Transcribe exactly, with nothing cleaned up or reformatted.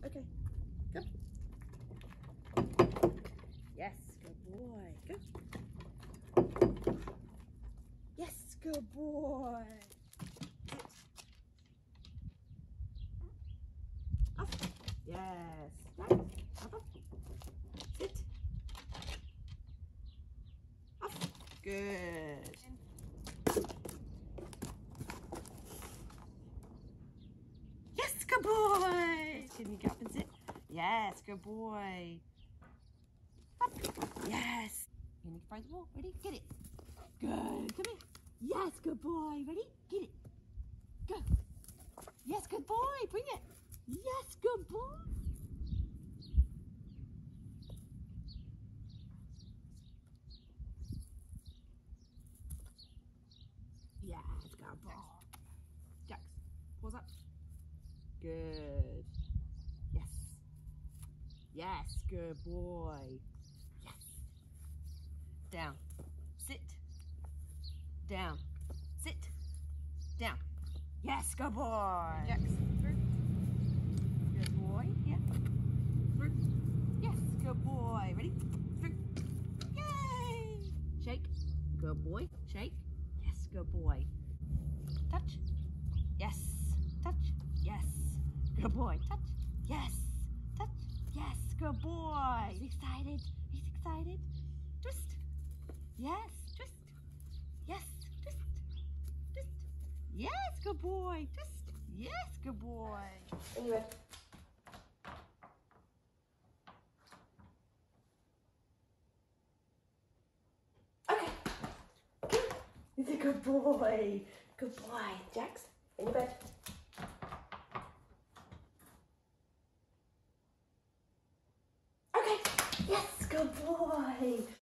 Okay, go. Yes, good boy. Go. Yes, good boy. Sit. Up. Yes. Down. Up, up. Sit. Up. Good. Yes, good boy. Can you get up and sit? Yes, good boy. Up. Yes. You need to find the ball. Ready? Get it. Good. Come here. Yes, good boy. Ready? Get it. Go. Yes, good boy. Bring it. Yes, good boy. Yes, good boy. Jax, paws up. Good. Yes. Yes, good boy. Yes. Down. Sit. Down. Sit. Down. Yes, good boy. Jax, through. Good boy. Yeah. Through. Yes, good boy. Ready? Through. Yay! Shake. Good boy. Shake. Yes, good boy. Touch. Yes. Touch. Yes. Good boy. Touch. Yes. Touch. Yes. Good boy. He's excited. He's excited. Twist. Yes. Twist. Yes. Twist. Twist. Yes. Good boy. Twist. Yes. Good boy. Anyway. Okay. He's a good boy. Good boy. Jax, in your bed. Okay. Yes, good boy.